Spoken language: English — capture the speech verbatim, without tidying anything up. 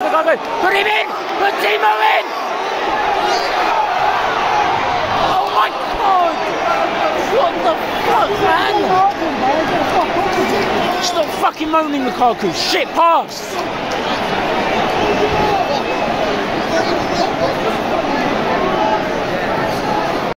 Lukaku. Put him in. Put Timo in. Oh my God. What the fuck, man? Stop fucking moaning, Lukaku. Shit pass.